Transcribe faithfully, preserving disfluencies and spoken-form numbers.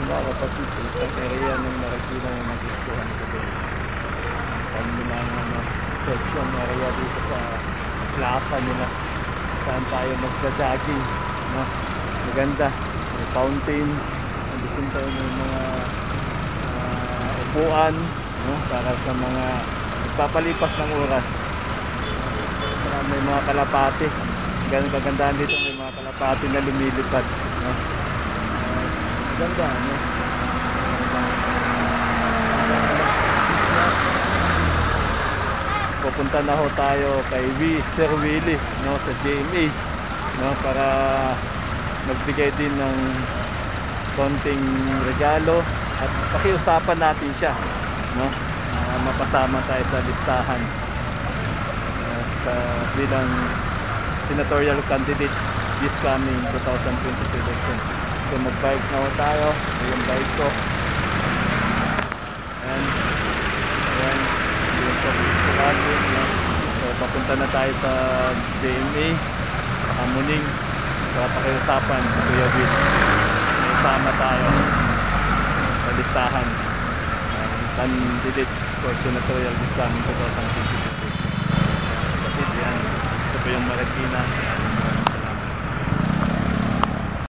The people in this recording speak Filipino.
Mga kapatid, sa isang area ng Marikina na nagustuhan ko din. Kami ng ano, section area dito sa plaza nila. Saan tayo magja-jogging, no? Maganda, may fountain, andun tayo may mga uh, upuan, no? Para sa mga nagpapalipas ng oras. Para may mga kalapati. Ganun kagandahan dito, may mga kalapati na lumilipad, no? Uh, ganda, no? Pupunta na ho tayo kay V. Sir Willie, no, sa J M A, no, para magbigay din ng konting regalo at pakiusapan natin siya, no, uh, mapasama tayo sa listahan uh, sa bilang senatorial candidate this coming twenty twenty-two election. So mag-bike na ho tayo. Ito yung bike ko. And ayan, yung pag-travel, no? So papunta na tayo sa J M A, sa Kamuning, para pakiusapan sa Kuya Will. May isama tayo sa listahan ng candidates for senatorial this coming twenty twenty-two. Kapatid, yan. Ito po yung Marikina.